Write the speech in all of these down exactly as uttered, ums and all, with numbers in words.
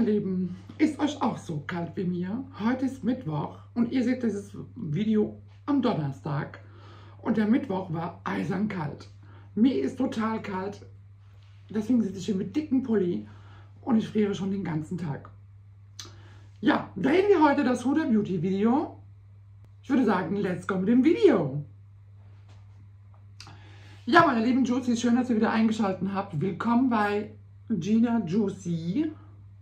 meine Lieben, ist euch auch so kalt wie mir? Heute ist Mittwoch und ihr seht dieses Video am Donnerstag und der Mittwoch war eisern kalt. Mir ist total kalt, deswegen sitze ich hier mit dicken Pulli und ich friere schon den ganzen Tag. Ja, drehen wir heute das Huda Beauty Video. Ich würde sagen, let's go mit dem Video. Ja, meine lieben Juicies, schön, dass ihr wieder eingeschaltet habt. Willkommen bei Gina Juicy.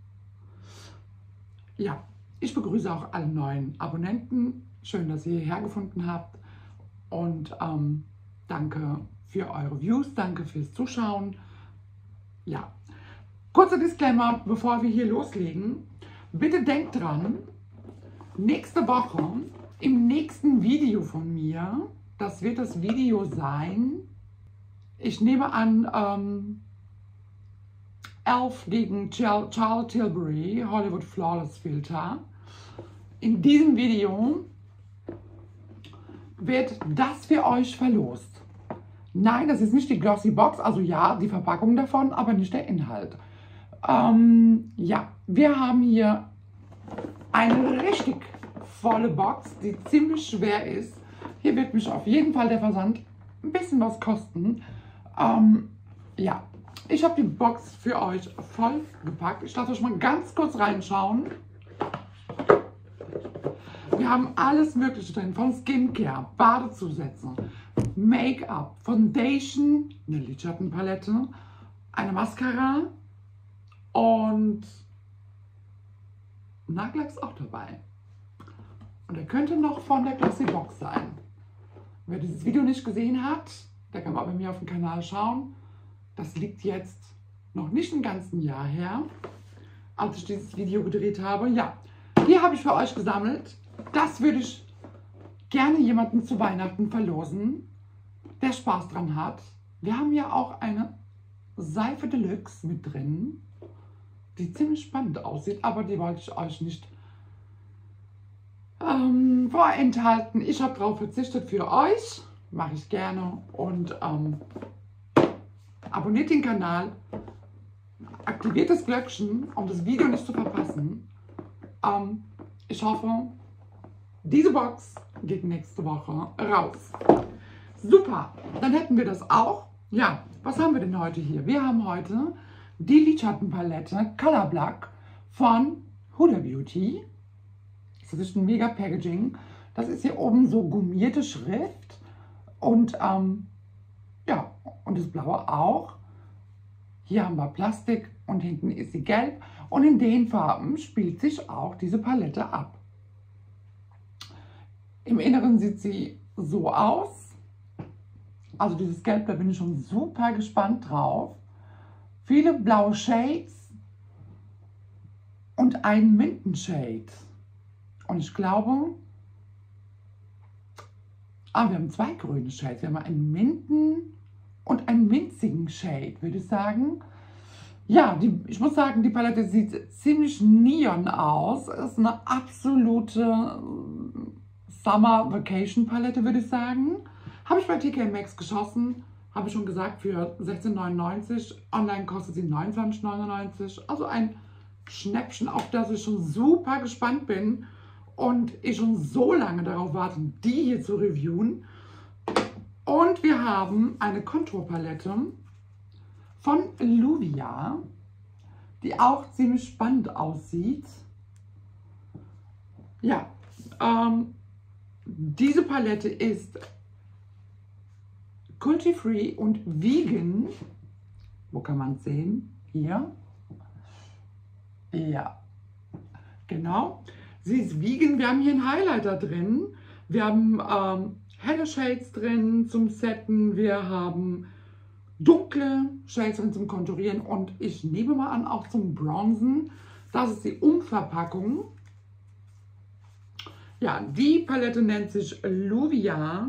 Ja, ich begrüße auch alle neuen Abonnenten. Schön, dass ihr hierher gefunden habt. Und ähm, danke für eure Views, danke fürs Zuschauen. Ja, kurzer Disclaimer, bevor wir hier loslegen. Bitte denkt dran, nächste Woche im nächsten Video von mir, das wird das Video sein, ich nehme an, ähm, elf gegen Charlotte Tilbury Hollywood Flawless Filter. In diesem Video wird das für euch verlost. Nein, das ist nicht die Glossy Box, also ja, die Verpackung davon, aber nicht der Inhalt. Ähm, ja, wir haben hier eine richtig volle Box, die ziemlich schwer ist. Hier wird mich auf jeden Fall der Versand ein bisschen was kosten. Ähm, ja, ich habe die Box für euch voll gepackt. Ich lasse euch mal ganz kurz reinschauen. Wir haben alles Mögliche drin, von Skincare, Badezusätze, Make-up, Foundation, eine Lidschattenpalette, eine Mascara und Nagellack ist auch dabei. Und der könnte noch von der Glossy Box sein. Wer dieses Video nicht gesehen hat, der kann mal bei mir auf dem Kanal schauen. Das liegt jetzt noch nicht ein ganzes Jahr her, als ich dieses Video gedreht habe. Ja, hier habe ich für euch gesammelt. Das würde ich gerne jemanden zu Weihnachten verlosen, der Spaß dran hat. Wir haben ja auch eine Seife Deluxe mit drin, die ziemlich spannend aussieht, aber die wollte ich euch nicht ähm, vorenthalten. Ich habe darauf verzichtet für euch, mache ich gerne, und ähm, abonniert den Kanal, aktiviert das Glöckchen, um das Video nicht zu verpassen. Ähm, ich hoffe, diese Box geht nächste Woche raus. Super, dann hätten wir das auch. Ja, was haben wir denn heute hier? Wir haben heute die Lidschattenpalette Color Black von Huda Beauty. Das ist ein mega Packaging. Das ist hier oben so gummierte Schrift und ähm, ja, und das Blaue auch. Hier haben wir Plastik und hinten ist sie gelb. Und in den Farben spielt sich auch diese Palette ab. Im Inneren sieht sie so aus. Also dieses Gelb, da bin ich schon super gespannt drauf. Viele blaue Shades und ein Mintenshade. Und ich glaube, ah, wir haben zwei grüne Shades. Wir haben einen Minten und einen minzigen Shade, würde ich sagen. Ja, die, ich muss sagen, die Palette sieht ziemlich neon aus. Ist eine absolute Summer Vacation Palette, würde ich sagen. Habe ich bei T K Maxx geschossen. Habe ich schon gesagt, für sechzehn neunundneunzig. Online kostet sie neunundzwanzig neunundneunzig. Also ein Schnäppchen, auf das ich schon super gespannt bin. Und ich schon so lange darauf warte, die hier zu reviewen. Und wir haben eine Konturpalette von Luvia, die auch ziemlich spannend aussieht. Ja, ähm, diese Palette ist cruelty-free und vegan. Wo kann man es sehen? Hier. Ja, genau. Sie ist vegan. Wir haben hier einen Highlighter drin. Wir haben ähm, helle Shades drin zum Setten. Wir haben dunkle Shades drin zum Konturieren. Und ich nehme mal an, auch zum Bronzen. Das ist die Umverpackung. Ja, die Palette nennt sich Luvia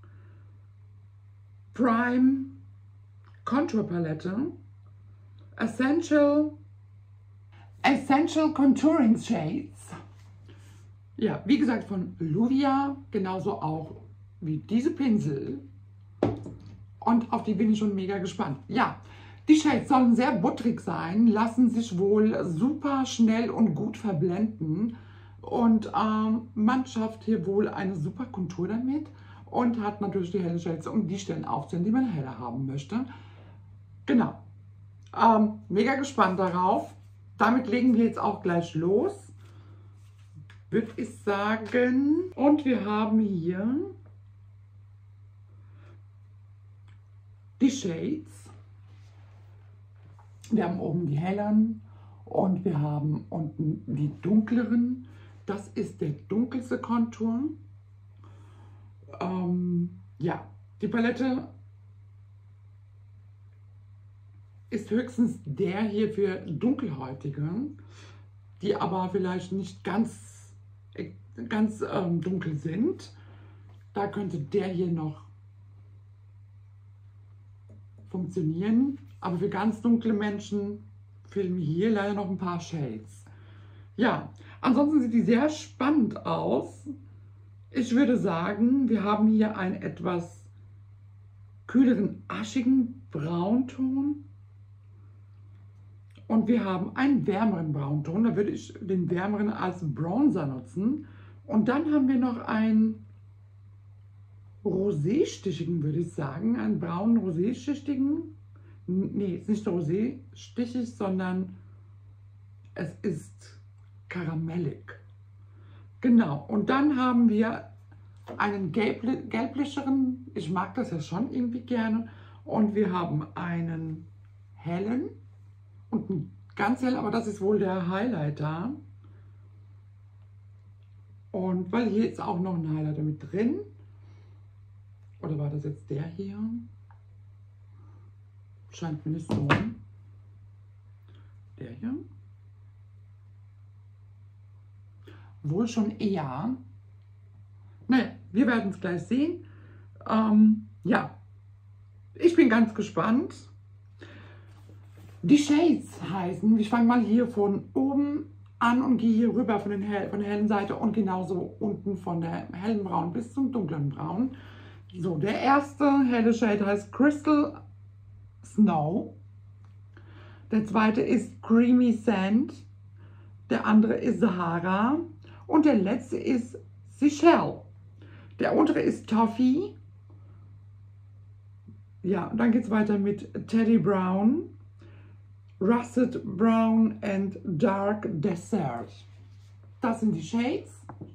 Prime Contour Palette. Essential, Essential Contouring Shades. Ja, wie gesagt, von Luvia, genauso auch wie diese Pinsel. Und auf die bin ich schon mega gespannt. Ja, Die Shades sollen sehr butterig sein, lassen sich wohl super schnell und gut verblenden. Und ähm, man schafft hier wohl eine super Kontur damit und hat natürlich die hellen Shades, um die Stellen aufzunehmen, die man heller haben möchte. Genau. Ähm, mega gespannt darauf. Damit legen wir jetzt auch gleich los, würde ich sagen. Und wir haben hier die Shades. Wir haben oben die helleren und wir haben unten die dunkleren. Das ist der dunkelste Kontur. Ähm, ja, die Palette ist höchstens der hier für Dunkelhäutige, die aber vielleicht nicht ganz, ganz ähm, dunkel sind. Da könnte der hier noch funktionieren. Aber für ganz dunkle Menschen fehlen mir hier leider noch ein paar Shades. Ja, ansonsten sieht die sehr spannend aus. Ich würde sagen, wir haben hier einen etwas kühleren, aschigen Braunton. Und wir haben einen wärmeren Braunton. Da würde ich den wärmeren als Bronzer nutzen. Und dann haben wir noch einen roséstichigen, würde ich sagen. Einen braunen roséstichigen. Nee, ist nicht roséstichig, sondern es ist karamellig. Genau. Und dann haben wir einen gelbli gelblicheren. Ich mag das ja schon irgendwie gerne. Und wir haben einen hellen. Und ein ganz hell, aber das ist wohl der Highlighter. Und weil hier ist auch noch ein Highlighter mit drin. Oder war das jetzt der hier? Scheint mir nicht so. Der hier. Wohl schon eher. Naja, wir werden es gleich sehen. Ähm, ja, ich bin ganz gespannt. Die Shades heißen, ich fange mal hier von oben an und gehe hier rüber von, den hell, von der hellen Seite und genauso unten von der hellen Braun bis zum dunklen Braun. So, der erste helle Shade heißt Crystal Snow. Der zweite ist Creamy Sand. Der andere ist Sahara. Und der letzte ist Seychelles. Der untere ist Toffee. Ja, und dann geht es weiter mit Teddy Brown, Russet Brown and Dark Desert. Das sind die Shades.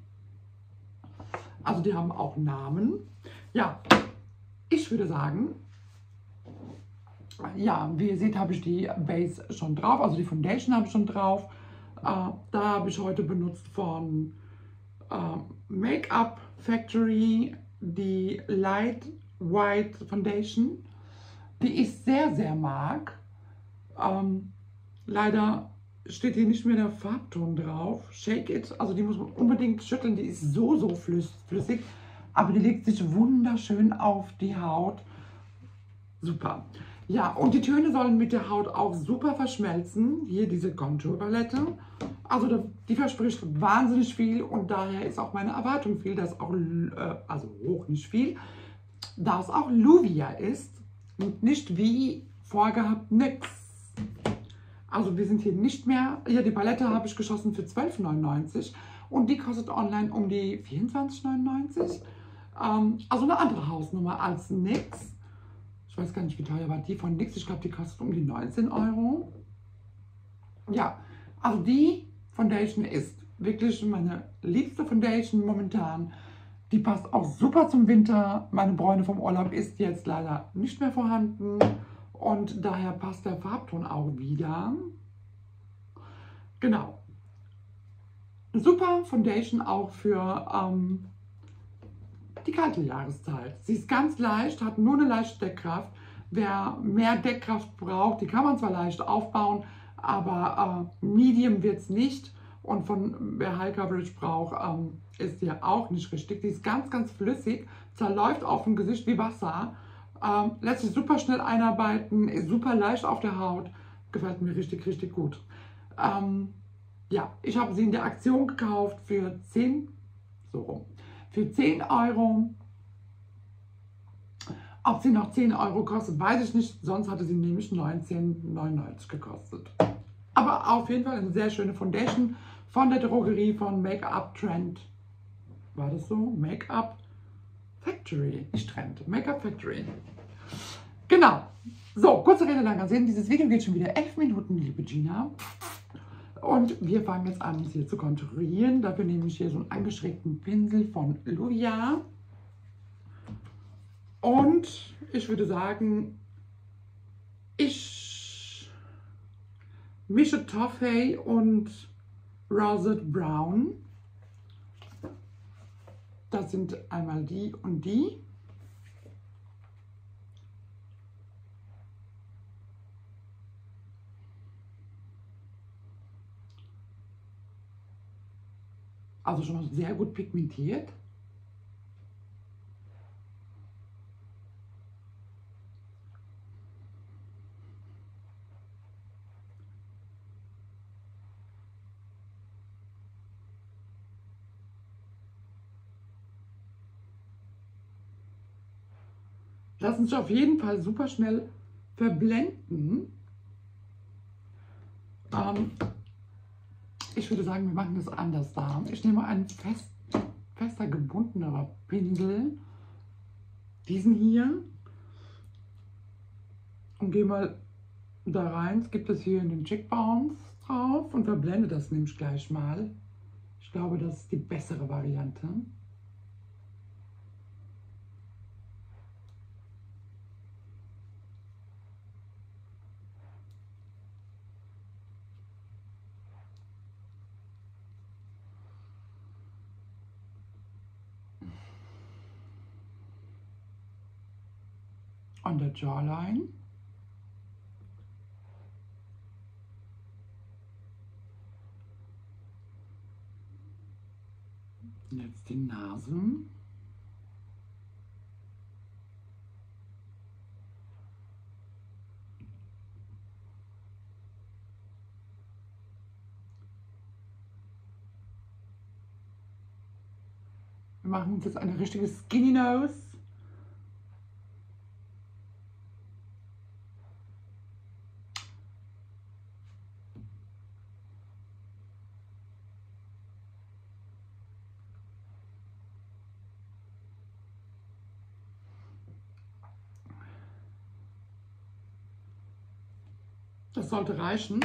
Also die haben auch Namen. Ja, ich würde sagen, ja, wie ihr seht, habe ich die Base schon drauf, also die Foundation habe ich schon drauf. Äh, da habe ich heute benutzt von äh, Make-up Factory die Light White Foundation, die ich sehr, sehr mag. Ähm, leider steht hier nicht mehr der Farbton drauf. Shake It, also die muss man unbedingt schütteln, die ist so, so flüssig, aber die legt sich wunderschön auf die Haut. Super. Ja, und die Töne sollen mit der Haut auch super verschmelzen. Hier diese Contour-Palette. Also die verspricht wahnsinnig viel und daher ist auch meine Erwartung viel, dass auch, äh, also hoch nicht viel, da es auch Luvia ist und nicht wie vorgehabt nix. Also wir sind hier nicht mehr, hier die Palette habe ich geschossen für zwölf neunundneunzig und die kostet online um die vierundzwanzig neunundneunzig. Ähm, also eine andere Hausnummer als nix. Ich weiß gar nicht, wie teuer war die von nix. Ich glaube, die kostet um die neunzehn Euro. Ja, also die Foundation ist wirklich meine liebste Foundation momentan. Die passt auch super zum Winter. Meine Bräune vom Urlaub ist jetzt leider nicht mehr vorhanden. Und daher passt der Farbton auch wieder. Genau. Super Foundation auch für ähm, die kalte Jahreszeit. Sie ist ganz leicht, hat nur eine leichte Deckkraft. Wer mehr Deckkraft braucht, die kann man zwar leicht aufbauen, aber äh, Medium wird es nicht. Und von wer High Coverage braucht, ähm, ist die auch nicht richtig. Die ist ganz, ganz flüssig, zerläuft auf dem Gesicht wie Wasser. Ähm, lässt sich super schnell einarbeiten, ist super leicht auf der Haut. Gefällt mir richtig, richtig gut. Ähm, ja, ich habe sie in der Aktion gekauft für zehn, so rum, für zehn Euro. Ob sie noch zehn Euro kostet, weiß ich nicht. Sonst hatte sie nämlich neunzehn neunundneunzig gekostet. Aber auf jeden Fall eine sehr schöne Foundation von der Drogerie von Make-up Trend. War das so? Make-up Factory. Nicht Trend. Make-up Factory. Genau. So, kurze Rede, langer Sinn. Dieses Video geht schon wieder elf Minuten, liebe Gina. Und wir fangen jetzt an, uns hier zu konturieren. Dafür nehme ich hier so einen angeschrägten Pinsel von Luvia. Und ich würde sagen, ich mische Toffee und Rosette Brown. Das sind einmal die und die. Also schon mal sehr gut pigmentiert. Lassen sich auf jeden Fall super schnell verblenden. Ähm, ich würde sagen, wir machen das anders da. Ich nehme einen fest, fester gebundener Pinsel, diesen hier, und gehe mal da rein. Es gibt es hier in den Cheekbones drauf und verblende das nämlich gleich mal. Ich glaube, das ist die bessere Variante. An der Jawline. Jetzt die Nase. Wir machen uns jetzt eine richtige Skinny Nose. Das sollte reichen.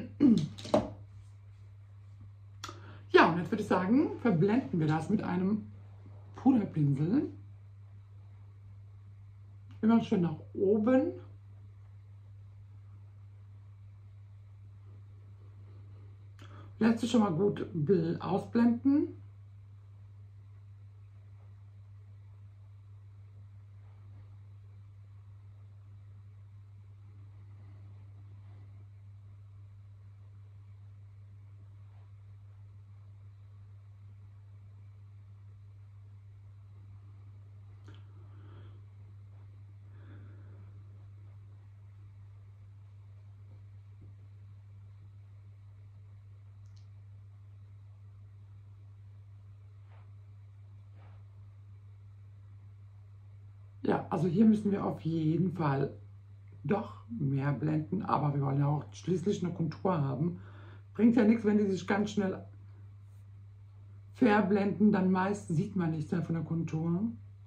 Ja, und jetzt würde ich sagen, verblenden wir das mit einem Puderpinsel. Immer schön nach oben. Lässt sich schon mal gut ausblenden. Ja, also hier müssen wir auf jeden Fall doch mehr blenden, aber wir wollen ja auch schließlich eine Kontur haben. Bringt ja nichts, wenn die sich ganz schnell verblenden, dann meist sieht man nichts mehr von der Kontur.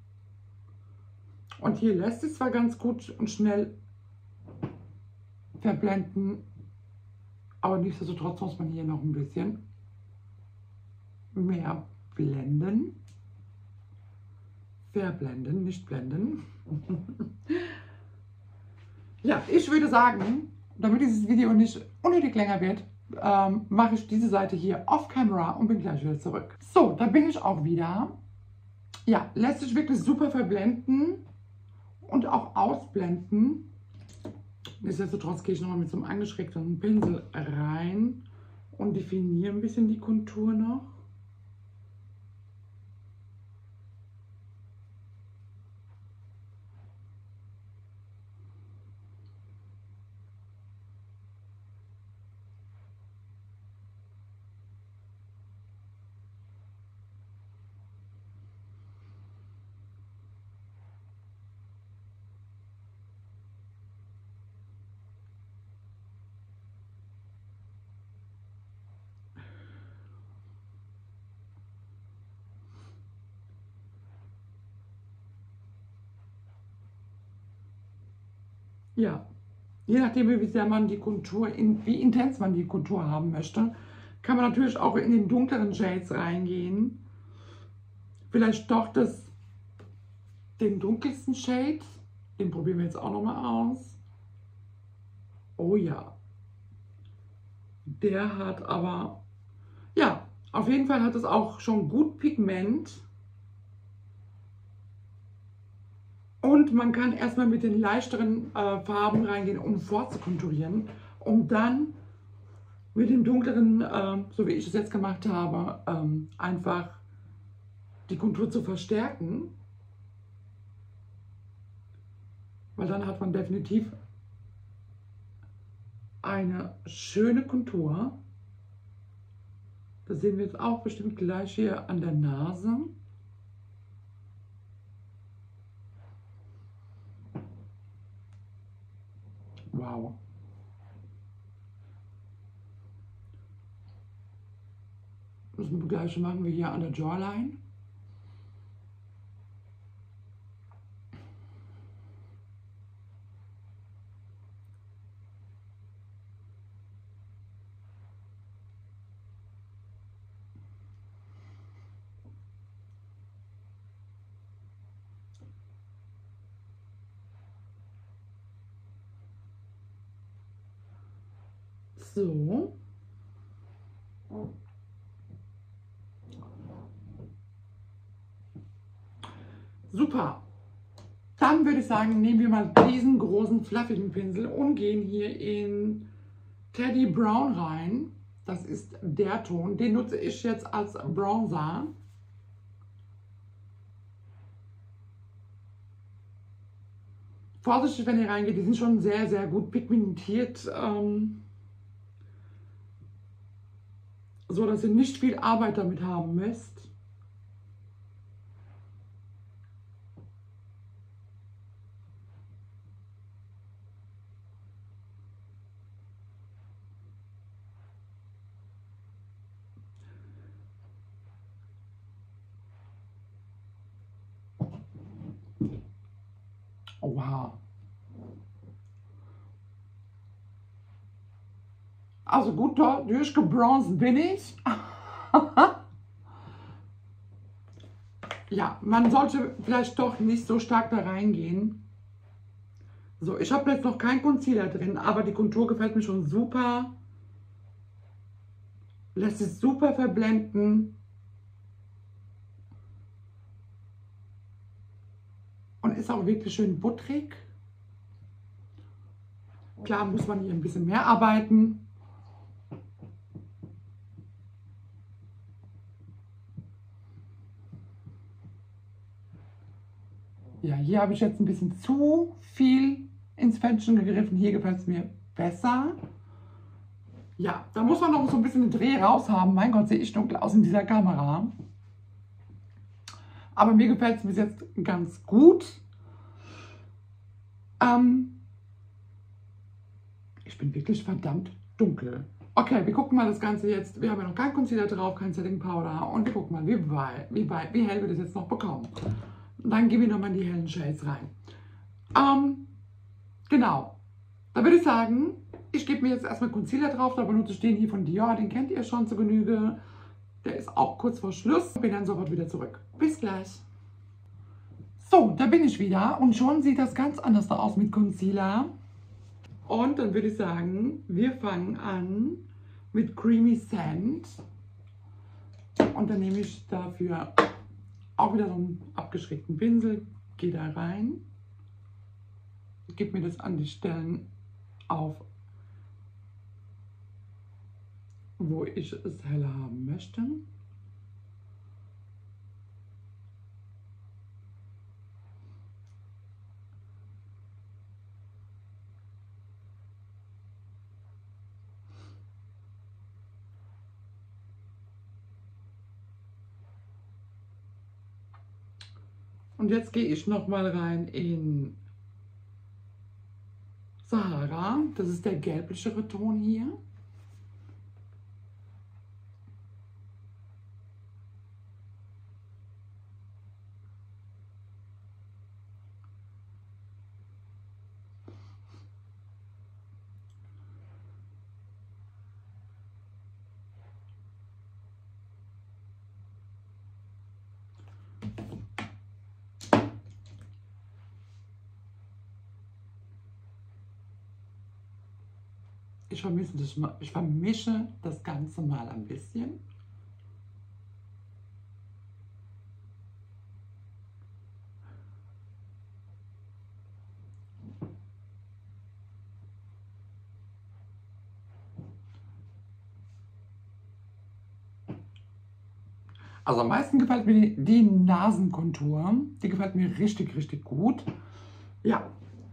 Und hier lässt es zwar ganz gut und schnell verblenden, aber nichtsdestotrotz muss man hier noch ein bisschen mehr blenden. Verblenden, nicht blenden. Ja, ich würde sagen, damit dieses Video nicht unnötig länger wird, ähm, mache ich diese Seite hier off camera und bin gleich wieder zurück. So, da bin ich auch wieder. Ja, lässt sich wirklich super verblenden und auch ausblenden. Nichtsdestotrotz gehe ich nochmal mit so einem angeschrägten Pinsel rein und definiere ein bisschen die Kontur noch. Ja, je nachdem, wie sehr man die Kontur, in, wie intens man die Kontur haben möchte, kann man natürlich auch in den dunkleren Shades reingehen. Vielleicht doch das, den dunkelsten Shade, den probieren wir jetzt auch nochmal aus. Oh ja, der hat aber, ja, auf jeden Fall hat es auch schon gut Pigment. Und man kann erstmal mit den leichteren äh, Farben reingehen, um vorzukonturieren, um dann mit dem dunkleren, äh, so wie ich es jetzt gemacht habe, ähm, einfach die Kontur zu verstärken. Weil dann hat man definitiv eine schöne Kontur. Das sehen wir jetzt auch bestimmt gleich hier an der Nase. Wow. Das gleiche machen wir hier an der Jawline. So. Super. Dann würde ich sagen, nehmen wir mal diesen großen fluffigen Pinsel und gehen hier in Teddy Brown rein. Das ist der Ton. Den nutze ich jetzt als Bronzer. Vorsichtig, wenn ihr reingeht, die sind schon sehr, sehr gut pigmentiert, ähm, so dass ihr nicht viel Arbeit damit haben müsst. Oh, wow. Also gut durchgebronzt bin ich. Ja, man sollte vielleicht doch nicht so stark da reingehen. So, ich habe jetzt noch keinen Concealer drin, aber die Kontur gefällt mir schon super. Lässt sich super verblenden. Und ist auch wirklich schön butterig. Klar muss man hier ein bisschen mehr arbeiten. Ja, hier habe ich jetzt ein bisschen zu viel ins Fännchen gegriffen. Hier gefällt es mir besser. Ja, da muss man noch so ein bisschen den Dreh raus haben. Mein Gott, sehe ich dunkel aus in dieser Kamera. Aber mir gefällt es bis jetzt ganz gut. Ähm, ich bin wirklich verdammt dunkel. Okay, wir gucken mal das Ganze jetzt. Wir haben ja noch kein Concealer drauf, kein Setting Powder. Und wir gucken mal, wie, weit, wie, weit, wie hell wir das jetzt noch bekommen. Und dann gehen wir nochmal in die hellen Shades rein. Ähm, genau. Da würde ich sagen, ich gebe mir jetzt erstmal Concealer drauf. Da benutze ich den hier von Dior. Den kennt ihr schon zur Genüge. Der ist auch kurz vor Schluss. Ich bin dann sofort wieder zurück. Bis gleich. So, da bin ich wieder. Und schon sieht das ganz anders aus mit Concealer. Und dann würde ich sagen, wir fangen an mit Creamy Sand. Und dann nehme ich dafür auch wieder so einen abgeschrägten Pinsel, gehe da rein, gebe mir das an die Stellen auf, wo ich es heller haben möchte. Und jetzt gehe ich noch mal rein in Sahara. Das ist der gelblichere Ton hier. Ich vermisse das, mal- ich vermische das Ganze mal ein bisschen. Also am meisten gefällt mir die, die Nasenkontur. Die gefällt mir richtig, richtig gut. Ja.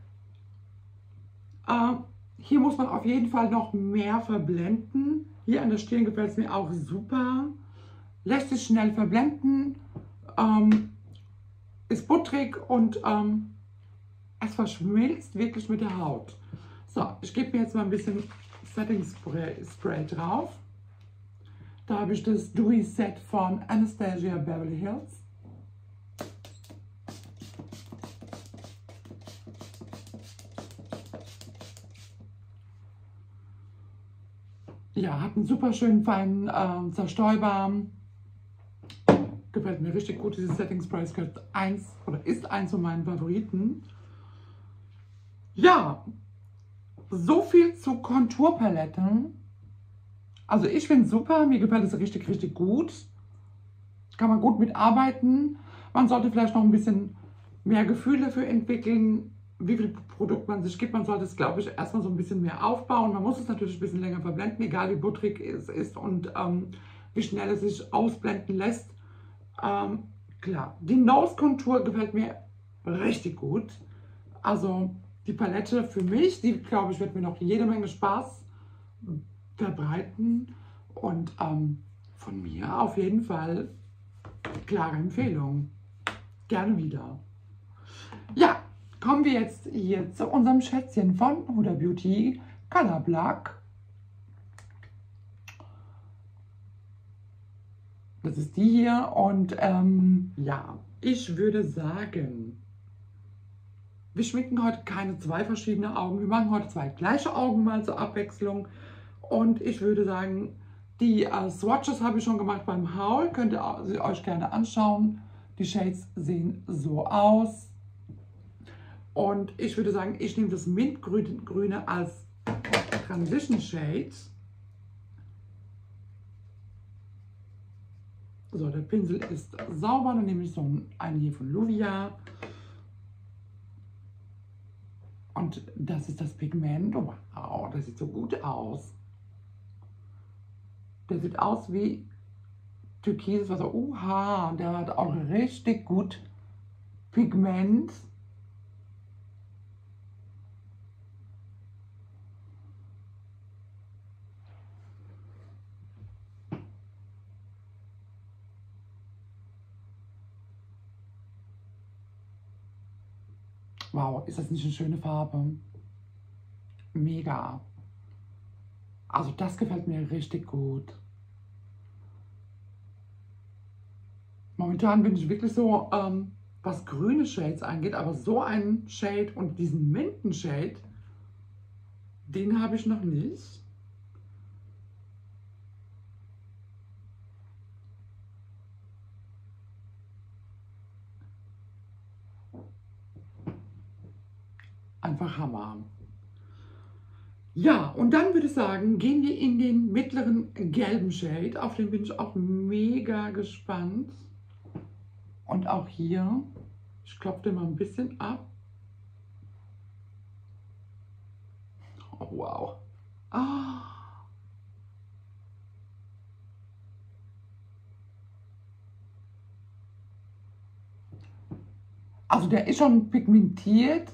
Äh, hier muss man auf jeden Fall noch mehr verblenden. Hier an der Stirn gefällt es mir auch super. Lässt sich schnell verblenden. Ähm, ist butterig und ähm, es verschmilzt wirklich mit der Haut. So, ich gebe mir jetzt mal ein bisschen Setting Spray, Spray drauf. Da habe ich das Dewy Set von Anastasia Beverly Hills. Ja, hat einen super schönen feinen äh, Zerstäuber. Gefällt mir richtig gut. Dieses Setting Spray ist eins oder ist eins von meinen Favoriten. Ja, so viel zu Konturpaletten. Also ich finde es super, mir gefällt es richtig, richtig gut. Kann man gut mitarbeiten. Man sollte vielleicht noch ein bisschen mehr Gefühl dafür entwickeln, wie viel Produkt man sich gibt. Man sollte es, glaube ich, erstmal so ein bisschen mehr aufbauen. Man muss es natürlich ein bisschen länger verblenden, egal wie butterig es ist und ähm, wie schnell es sich ausblenden lässt. Ähm, klar, die Nose-Kontur gefällt mir richtig gut. Also die Palette für mich, die, glaube ich, wird mir noch jede Menge Spaß verbreiten. Und ähm, von mir auf jeden Fall klare Empfehlung. Gerne wieder. Ja, kommen wir jetzt hier zu unserem Schätzchen von Huda Beauty Color Black. Das ist die hier und ähm, ja, ich würde sagen, wir schminken heute keine zwei verschiedene Augen. Wir machen heute zwei gleiche Augen mal zur Abwechslung. Und ich würde sagen, die äh, Swatches habe ich schon gemacht beim Haul. Könnt ihr sie euch gerne anschauen. Die Shades sehen so aus. Und ich würde sagen, ich nehme das Mintgrüne als Transition Shade. So, der Pinsel ist sauber. Dann nehme ich so einen hier von Luvia. Und das ist das Pigment. Oh, wow, das sieht so gut aus. Der sieht aus wie türkises Wasser. Oha, der hat auch richtig gut Pigment. Wow, ist das nicht eine schöne Farbe? Mega. Also das gefällt mir richtig gut. Momentan bin ich wirklich so, ähm, was grüne Shades angeht, aber so einen Shade und diesen Minten-Shade, den habe ich noch nicht. Einfach Hammer. Ja, und dann würde ich sagen, gehen wir in den mittleren gelben Shade. Auf den bin ich auch mega gespannt. Und auch hier, ich klopfe den mal ein bisschen ab. Oh, wow. Ah. Also der ist schon pigmentiert,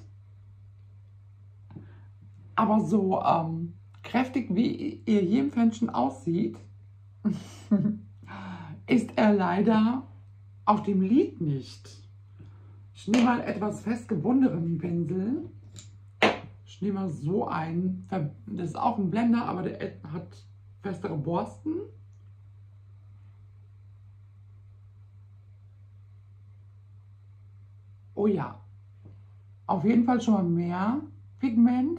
aber so ähm, kräftig, wie er hier im Fenster aussieht, ist er leider auf dem Lid nicht. Ich nehme mal etwas festgebundeneren Pinsel. Ich nehme mal so einen, das ist auch ein Blender, aber der hat festere Borsten. Oh ja, auf jeden Fall schon mal mehr Pigment.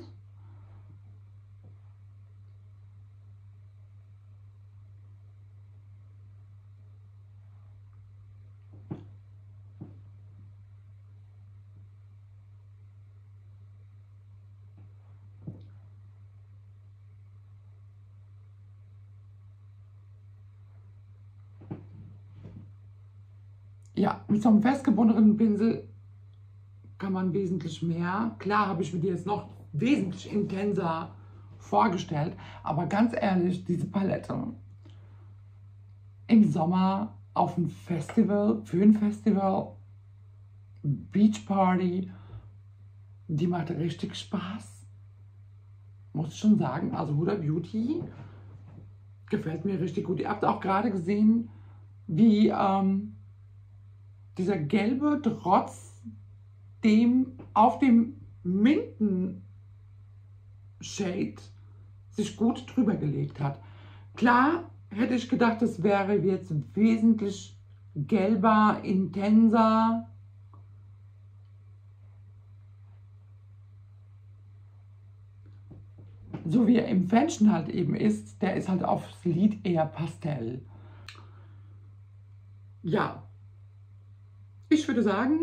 Ja, mit so einem festgebundenen Pinsel kann man wesentlich mehr. Klar habe ich mir die jetzt noch wesentlich intenser vorgestellt, aber ganz ehrlich, diese Palette im Sommer auf ein Festival, für ein Festival, Beachparty, die macht richtig Spaß. Muss ich schon sagen, also Huda Beauty gefällt mir richtig gut. Ihr habt auch gerade gesehen, wie ähm, dieser gelbe Trotz dem auf dem Minten Shade sich gut drüber gelegt hat. Klar hätte ich gedacht, es wäre jetzt wesentlich gelber, intenser. So wie er im Fenchen halt eben ist, der ist halt aufs Lid eher Pastell. Ja, ich würde sagen,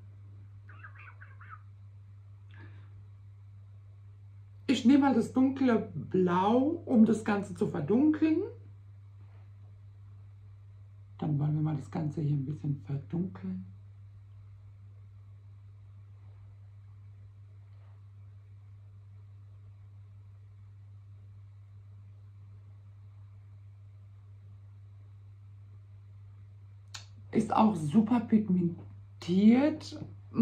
ich nehme mal das dunkle Blau, um das Ganze zu verdunkeln. Dann wollen wir mal das Ganze hier ein bisschen verdunkeln. Ist auch super pigmentiert.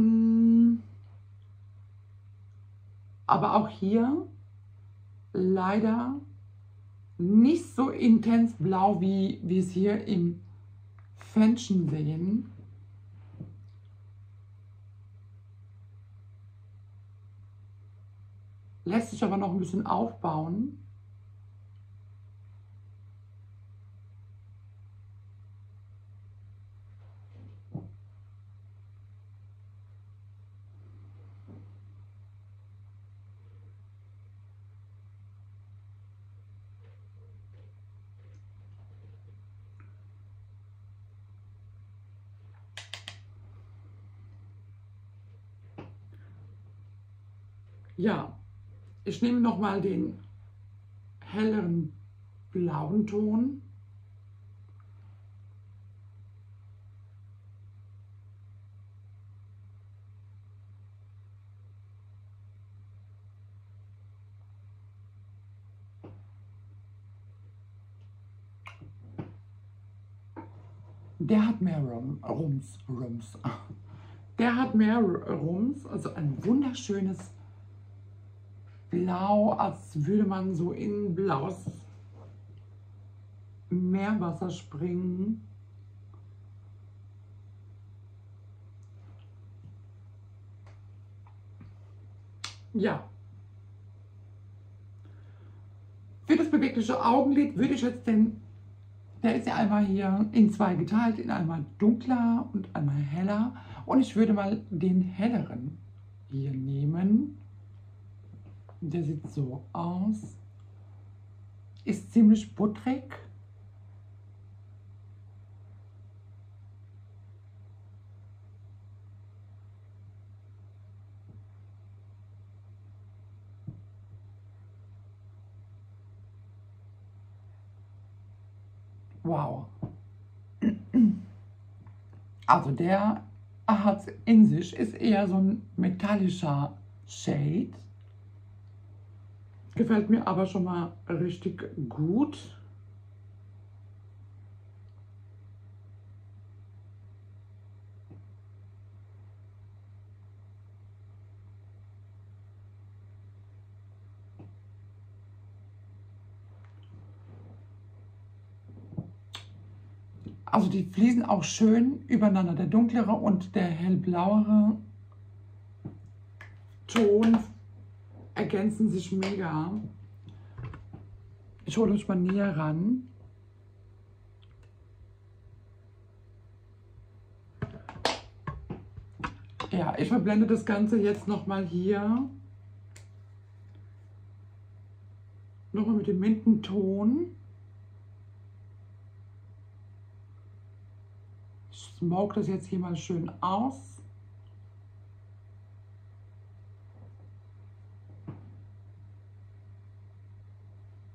Aber auch hier leider nicht so intens blau, wie wir es hier im Fenchen sehen. Lässt sich aber noch ein bisschen aufbauen. Ja, ich nehme noch mal den helleren blauen Ton. Der hat mehr Rum, Rums, Rums. Der hat mehr Rums, also ein wunderschönes Blau, als würde man so in blaues Meerwasser springen. Ja. Für das bewegliche Augenlid würde ich jetzt den, der ist ja einmal hier in zwei geteilt, in einmal dunkler und einmal heller. Und ich würde mal den helleren hier nehmen. Der sieht so aus. Ist ziemlich butterig. Wow. Also der hat in sich, ist eher so ein metallischer Shade. Gefällt mir aber schon mal richtig gut. Also die fließen auch schön übereinander. Der dunklere und der hellblauere Ton ergänzen sich mega. Ich hole euch mal näher ran. Ja, ich verblende das Ganze jetzt nochmal hier. Nochmal mit dem Mintenton. Ich smoke das jetzt hier mal schön aus.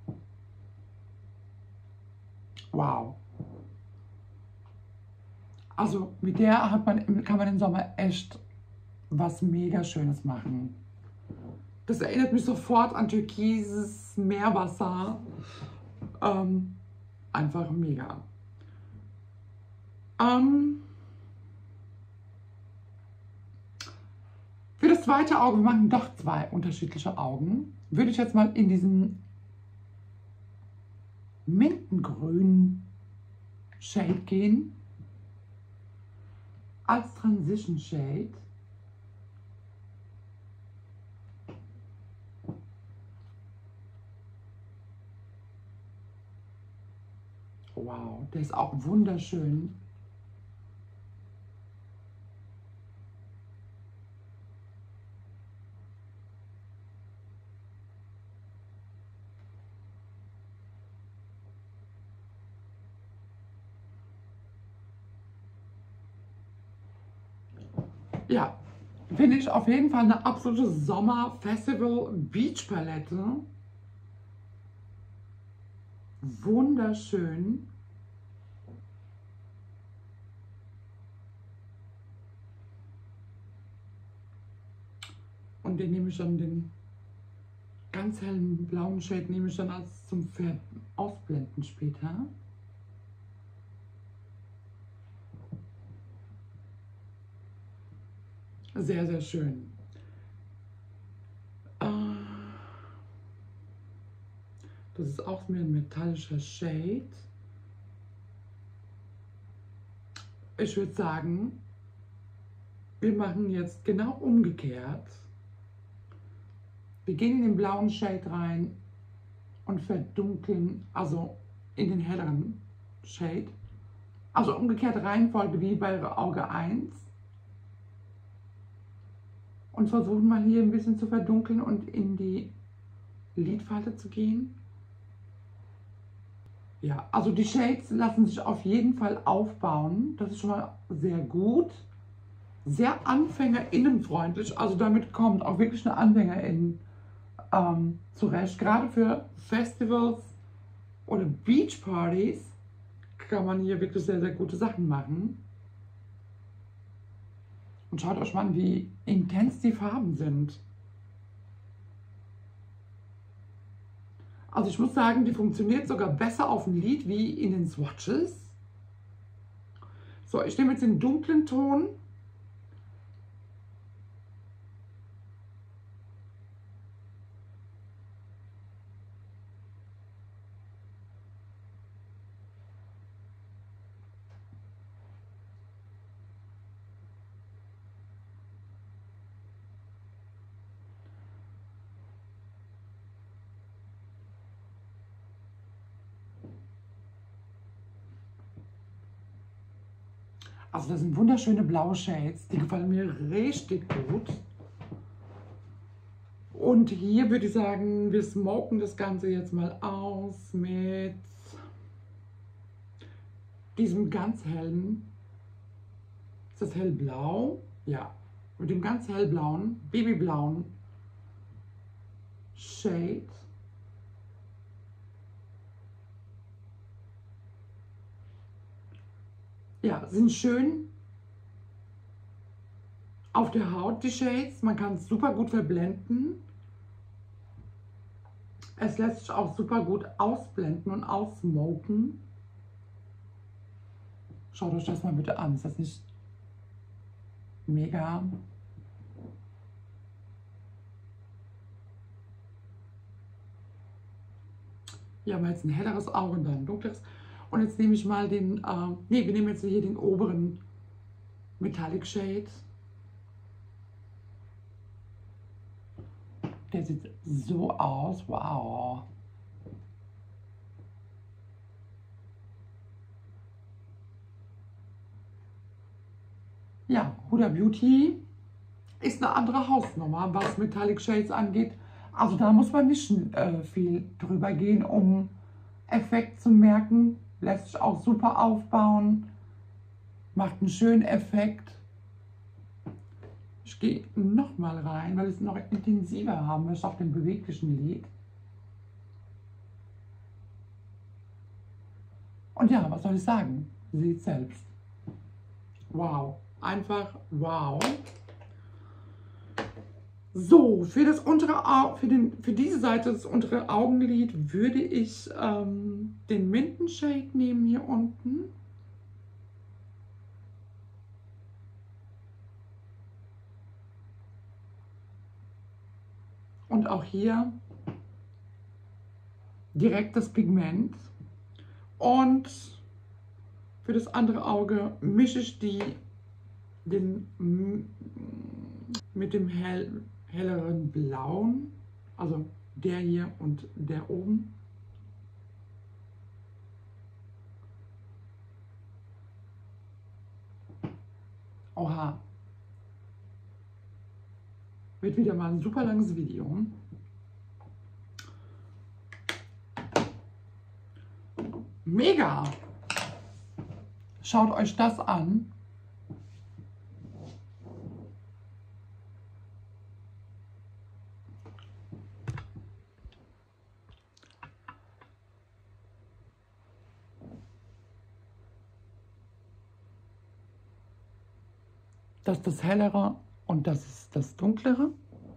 Wow. Also mit der hat man, kann man im Sommer echt was mega Schönes machen. Das erinnert mich sofort an türkises Meerwasser. Ähm, einfach mega. Ähm, für das zweite Auge, wir machen doch zwei unterschiedliche Augen, würde ich jetzt mal in diesen Mintengrün Shade gehen. Als Transition Shade. Wow, der ist auch wunderschön. Ja, finde ich auf jeden Fall eine absolute Sommer-Festival-Beach-Palette. Wunderschön. Und den nehme ich dann, den ganz hellen blauen Shade nehme ich dann als zum Ausblenden später. Sehr, sehr schön. Das ist auch mehr ein metallischer Shade. Ich würde sagen, wir machen jetzt genau umgekehrt. Wir gehen in den blauen Shade rein und verdunkeln, also in den helleren Shade. Also umgekehrte Reihenfolge wie bei Auge eins. Und versuchen mal hier ein bisschen zu verdunkeln und in die Lidfalte zu gehen. Ja, also die Shades lassen sich auf jeden Fall aufbauen. Das ist schon mal sehr gut. Sehr anfängerinnenfreundlich. Also damit kommt auch wirklich eine Anfängerin ähm, zurecht. Gerade für Festivals oder Beachpartys kann man hier wirklich sehr, sehr gute Sachen machen. Und schaut euch mal an, wie intens die Farben sind. Also ich muss sagen, die funktioniert sogar besser auf dem Lid wie in den Swatches. So, ich nehme jetzt den dunklen Ton. Also das sind wunderschöne blaue Shades, die gefallen mir richtig gut. Und hier würde ich sagen, wir smoken das Ganze jetzt mal aus mit diesem ganz hellen, ist das hellblau? Ja, mit dem ganz hellblauen, babyblauen Shade. Ja, sind schön auf der Haut, die Shades. Man kann es super gut verblenden. Es lässt sich auch super gut ausblenden und aussmoken. Schaut euch das mal bitte an. Ist das nicht mega? Hier haben wir jetzt ein helleres Auge und dann ein dunkleres. Und jetzt nehme ich mal den, äh, nee, wir nehmen jetzt hier den oberen Metallic Shade. Der sieht so aus, wow. Ja, Huda Beauty ist eine andere Hausnummer, was Metallic Shades angeht. Also da muss man nicht äh, viel drüber gehen, um Effekt zu merken. Lässt sich auch super aufbauen, macht einen schönen Effekt. Ich gehe nochmal rein, weil ich es noch intensiver haben möchte auf dem beweglichen Lid. Und ja, was soll ich sagen? Seht selbst. wow, einfach wow. So, für das untere Au für, den, für diese Seite, das untere Augenlid, würde ich ähm, den Mintenshade nehmen hier unten. Und auch hier direkt das Pigment. Und für das andere Auge mische ich die den, mit dem hell, helleren Blauen, also der hier und der oben. Oha. Wird wieder mal ein super langes Video. Mega! Schaut euch das an. Das ist das hellere und das ist das dunklere.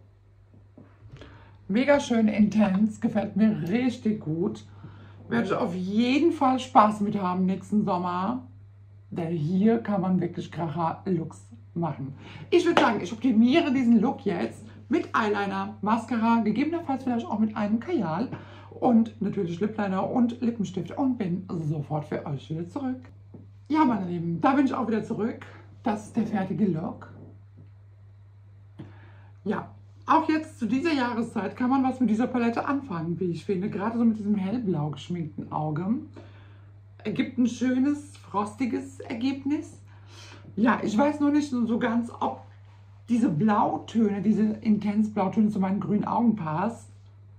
Mega schön intens, gefällt mir richtig gut. Werde ich auf jeden Fall Spaß mit haben nächsten Sommer. Denn hier kann man wirklich Kracher-Looks machen. Ich würde sagen, ich optimiere diesen Look jetzt mit Eyeliner, Mascara, gegebenenfalls vielleicht auch mit einem Kajal und natürlich Lipliner und Lippenstift und bin sofort für euch wieder zurück. Ja, meine Lieben, da bin ich auch wieder zurück. Das ist der fertige Look. Ja, auch jetzt zu dieser Jahreszeit kann man was mit dieser Palette anfangen, wie ich finde. Gerade so mit diesem hellblau geschminkten Auge. Ergibt ein schönes, frostiges Ergebnis. Ja, ich weiß nur nicht so ganz, ob diese Blautöne, diese intens Blautöne zu meinen grünen Augen passt.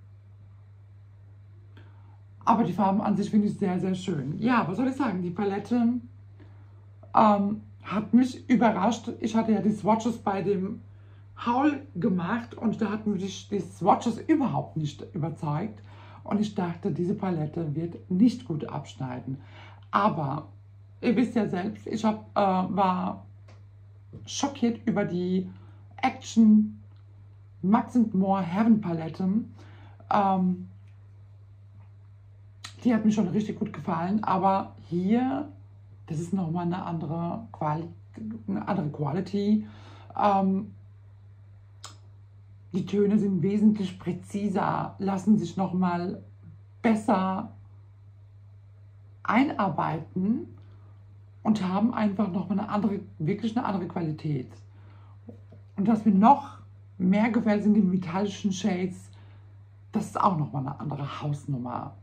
Aber die Farben an sich finde ich sehr, sehr schön. Ja, was soll ich sagen? Die Palette ähm, hat mich überrascht. Ich hatte ja die Swatches bei dem Haul gemacht und da hatten mich die Swatches überhaupt nicht überzeugt. Und ich dachte, diese Palette wird nicht gut abschneiden. Aber ihr wisst ja selbst, ich hab, äh, war schockiert über die Action Max and More Heaven Palette. Ähm, die hat mir schon richtig gut gefallen. Aber hier, das ist nochmal eine andere, Quali eine andere Quality. Ähm, Die Töne sind wesentlich präziser, lassen sich noch mal besser einarbeiten und haben einfach noch mal eine andere, wirklich eine andere Qualität. Und was mir noch mehr gefällt, sind die metallischen Shades. Das ist auch noch mal eine andere Hausnummer.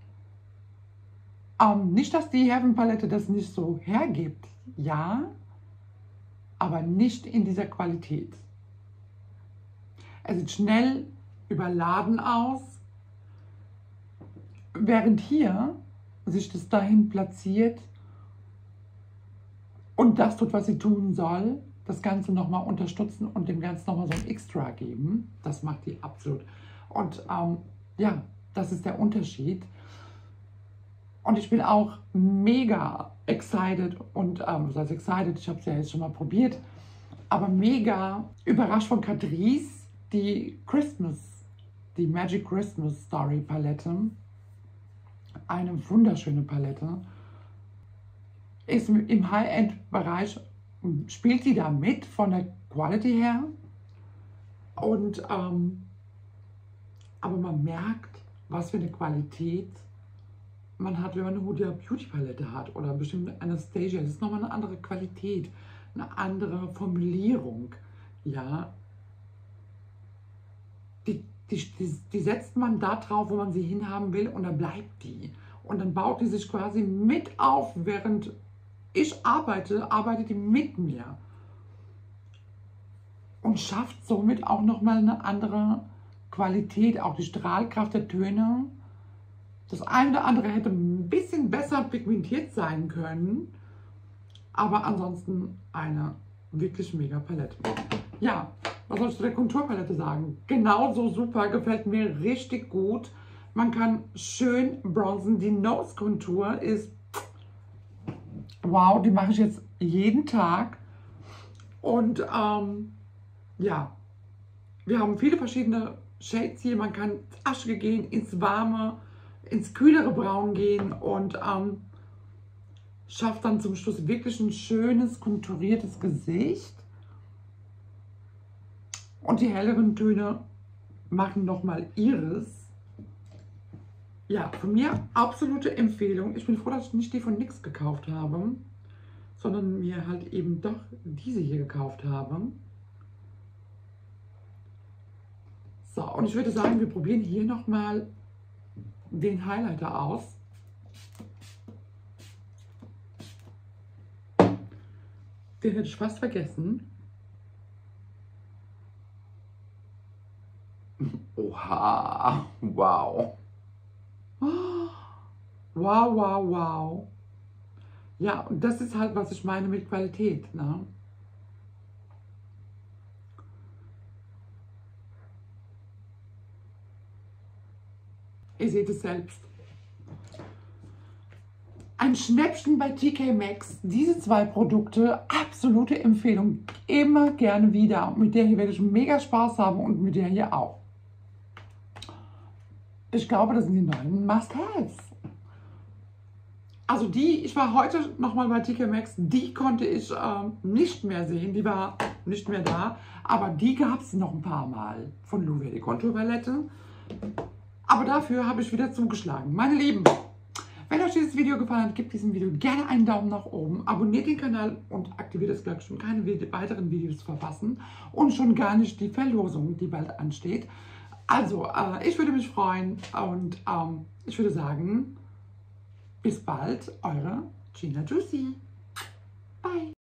Ähm, nicht, dass die Heaven Palette das nicht so hergibt, ja, aber nicht in dieser Qualität. Er sieht schnell überladen aus, während hier sich das dahin platziert und das tut, was sie tun soll, das Ganze nochmal unterstützen und dem Ganzen nochmal so ein Extra geben. Das macht die absolut. Und ähm, ja, das ist der Unterschied. Und ich bin auch mega excited und, ähm, was heißt excited, ich habe es ja jetzt schon mal probiert, aber mega überrascht von Catrice. Die Christmas, die Magic Christmas Story Palette, eine wunderschöne Palette, ist im High-End-Bereich, spielt sie da mit von der Quality her. Und, ähm, aber man merkt, was für eine Qualität man hat, wenn man eine Huda Beauty Palette hat oder bestimmt Anastasia. Das ist nochmal eine andere Qualität, eine andere Formulierung, ja. Die, die, die, die setzt man da drauf, wo man sie hinhaben will und dann bleibt die. Und dann baut die sich quasi mit auf, während ich arbeite, arbeitet die mit mir. Und schafft somit auch nochmal eine andere Qualität, auch die Strahlkraft der Töne. Das eine oder andere hätte ein bisschen besser pigmentiert sein können, aber ansonsten eine wirklich mega Palette. Ja. Was soll ich zu der Konturpalette sagen? Genauso super, gefällt mir richtig gut. Man kann schön bronzen. Die Nose Contour ist wow, die mache ich jetzt jeden Tag. Und ähm, ja, wir haben viele verschiedene Shades hier. Man kann ins Aschige gehen, ins Warme, ins kühlere Braun gehen und ähm, schafft dann zum Schluss wirklich ein schönes, konturiertes Gesicht. Und die helleren Töne machen nochmal ihres. Ja, von mir absolute Empfehlung. Ich bin froh, dass ich nicht die von N Y X gekauft habe, sondern mir halt eben doch diese hier gekauft habe. So, und ich würde sagen, wir probieren hier nochmal den Highlighter aus. Den hätte ich fast vergessen. Oha, wow. Wow, wow, wow. Ja, und das ist halt, was ich meine mit Qualität, ne? Ihr seht es selbst. Ein Schnäppchen bei T K Maxx. Diese zwei Produkte, absolute Empfehlung. Immer gerne wieder. Mit der hier werde ich mega Spaß haben und mit der hier auch. Ich glaube, das sind die neuen Must-Haves. Also die, ich war heute nochmal bei T K Maxx, die konnte ich ähm, nicht mehr sehen, die war nicht mehr da, aber die gab es noch ein paar Mal von Louvre, die Konturpalette. Aber dafür habe ich wieder zugeschlagen. Meine Lieben, wenn euch dieses Video gefallen hat, gebt diesem Video gerne einen Daumen nach oben, abonniert den Kanal und aktiviert das Glöckchen, um keine weiteren Videos zu verpassen und schon gar nicht die Verlosung, die bald ansteht. Also, äh, ich würde mich freuen und ähm, ich würde sagen, bis bald, eure Gina Juicy.